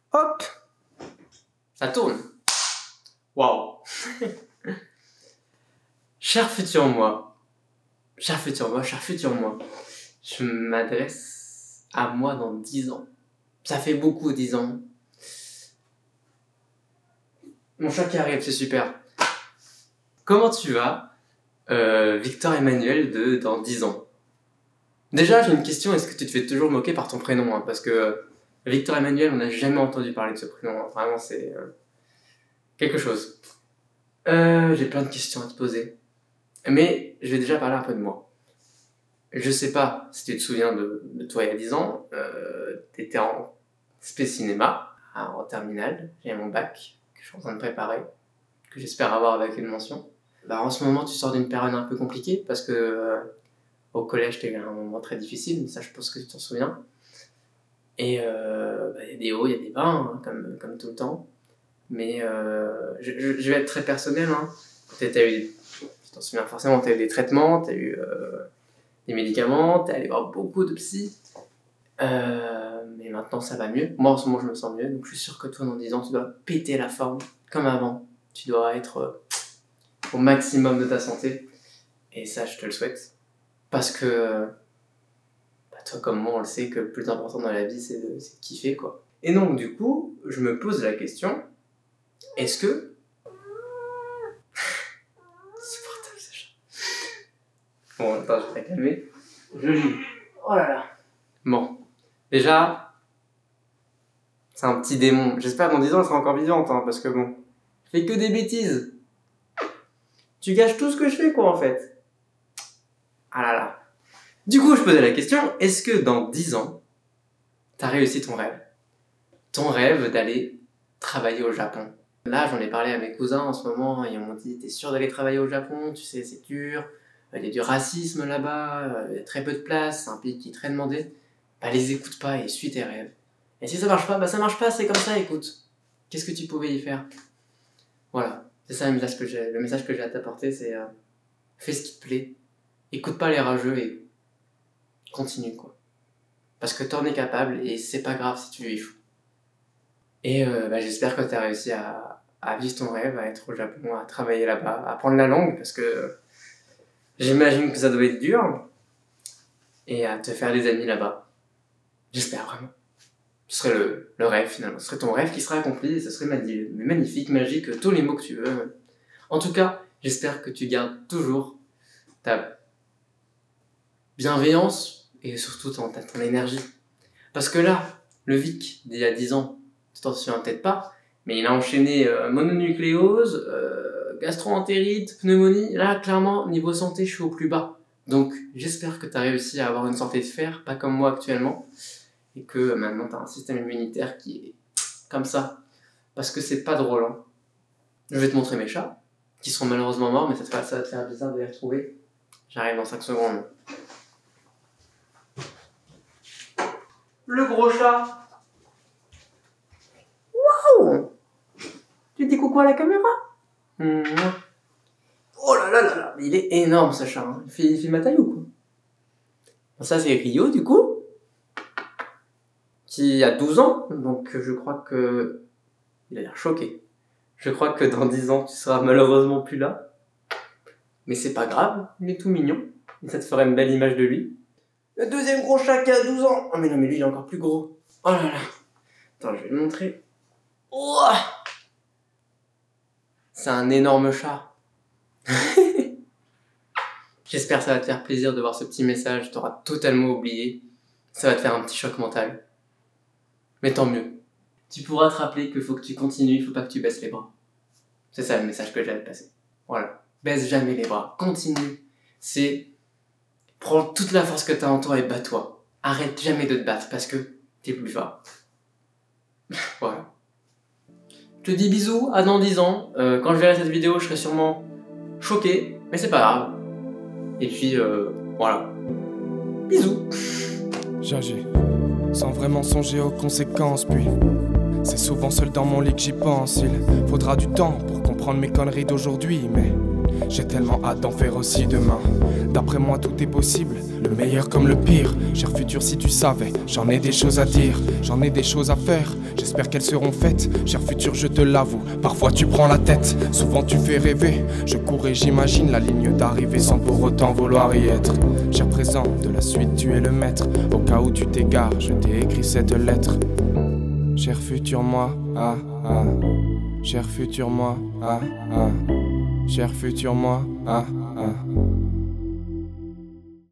Hop, ça tourne. Waouh. Cher futur moi, cher futur moi, cher futur moi, je m'adresse à moi dans 10 ans. Ça fait beaucoup 10 ans. Mon chat qui arrive, c'est super. Comment tu vas, Victor Emmanuel dans 10 ans? Déjà, j'ai une question, est-ce que tu te fais toujours moquer par ton prénom, hein, parce que Victor Emmanuel, on n'a jamais entendu parler de ce prénom, hein. Vraiment, c'est quelque chose. J'ai plein de questions à te poser. Mais je vais déjà parler un peu de moi. Je sais pas si tu te souviens de toi il y a 10 ans, t'étais en spé cinéma, en terminale, j'ai mon bac, que je suis en train de préparer, que j'espère avoir avec une mention. Bah, en ce moment, tu sors d'une période un peu compliquée, parce que au collège, t'as eu un moment très difficile, mais ça, je pense que tu t'en souviens. Et y a des hauts, il y a des bas, hein, comme tout le temps. Mais je vais être très personnel, hein. T'as eu, tu t'en souviens forcément, t'as eu des traitements, t'as eu des médicaments, t'es allé voir beaucoup de psy. Mais maintenant, ça va mieux. Moi, en ce moment, je me sens mieux. Donc, je suis sûr que toi, dans 10 ans, tu dois péter la forme, comme avant. Tu dois être au maximum de ta santé. Et ça, je te le souhaite. Parce que, bah, toi comme moi, on le sait que le plus important dans la vie, c'est de kiffer, quoi. Et donc, du coup, je me pose la question, est-ce que... Insupportable, ce chat. Bon, attends, je vais la calmer. Je lis. Oh là là. Bon. Déjà, c'est un petit démon. J'espère dans 10 ans, elle sera encore vivante, hein, parce que bon, je fais que des bêtises. Tu gâches tout ce que je fais, quoi, en fait. Ah là là. Du coup, je posais la question, est-ce que dans 10 ans, t'as réussi ton rêve? Ton rêve d'aller travailler au Japon. Là, j'en ai parlé à mes cousins en ce moment, ils m'ont dit, t'es sûr d'aller travailler au Japon? Tu sais, c'est dur, il y a du racisme là-bas, il y a très peu de place, c'est un pays qui est très demandé. Bah, les écoute pas et suis tes rêves. Et si ça marche pas, bah ça marche pas, c'est comme ça, écoute. Qu'est-ce que tu pouvais y faire? Voilà, c'est ça le message que j'ai à t'apporter, c'est fais ce qui te plaît, écoute pas les rageux et continue, quoi. Parce que t'en es capable et c'est pas grave si tu échoues. Et bah, j'espère que t'as réussi à vivre ton rêve, à être au Japon, à travailler là-bas, à apprendre la langue, parce que j'imagine que ça doit être dur, et à te faire des amis là-bas. J'espère vraiment. Ce serait le rêve finalement. Ce serait ton rêve qui serait accompli et ce serait magnifique, magique, tous les mots que tu veux. En tout cas, j'espère que tu gardes toujours ta bienveillance et surtout ton énergie. Parce que là, le Vic d'il y a 10 ans, tu t'en souviens peut-être pas, mais il a enchaîné mononucléose, gastro-entérite, pneumonie. Là, clairement, niveau santé, je suis au plus bas. Donc, j'espère que tu as réussi à avoir une santé de fer, pas comme moi actuellement. Et que maintenant, tu as un système immunitaire qui est comme ça. Parce que c'est pas drôle, hein. Je vais te montrer mes chats, qui seront malheureusement morts, mais ça va te faire bizarre de les retrouver. J'arrive dans 5 secondes. Le gros chat. Waouh! Tu dis coucou à la caméra? Oh là là là là, il est énorme ce chat, hein. Il fait ma taille ou quoi? Bon, ça c'est Rio du coup, qui a 12 ans, donc je crois que... Il a l'air choqué. Je crois que dans 10 ans tu seras malheureusement plus là. Mais c'est pas grave, il est tout mignon, et ça te ferait une belle image de lui. Le deuxième gros chat qui a 12 ans. Oh mais non mais lui il est encore plus gros. Oh là là. Attends, je vais le montrer. Oh, c'est un énorme chat. J'espère que ça va te faire plaisir de voir ce petit message, t'auras totalement oublié. Ça va te faire un petit choc mental. Mais tant mieux. Tu pourras te rappeler qu'il faut que tu continues, il faut pas que tu baisses les bras. C'est ça le message que j'ai à te passer. Voilà. Baisse jamais les bras. Continue. C'est... Prends toute la force que t'as en toi et bats-toi. Arrête jamais de te battre parce que t'es plus fort. Voilà. Je te dis bisous, à dans 10 ans. Quand je verrai cette vidéo, je serai sûrement choqué, mais c'est pas grave. Et puis, voilà. Bisous. J'agis sans vraiment songer aux conséquences, puis c'est souvent seul dans mon lit que j'y pense. Il faudra du temps pour comprendre mes conneries d'aujourd'hui, mais j'ai tellement hâte d'en faire aussi demain. D'après moi tout est possible, le meilleur comme le pire. Cher futur, si tu savais, j'en ai des choses à dire, j'en ai des choses à faire, j'espère qu'elles seront faites. Cher futur, je te l'avoue, parfois tu prends la tête, souvent tu fais rêver. Je cours et j'imagine la ligne d'arrivée sans pour autant vouloir y être. Cher présent, de la suite tu es le maître, au cas où tu t'égares, je t'ai écrit cette lettre. Cher futur moi, ah ah. Cher futur moi, ah ah. Cher futur moi, ah ah.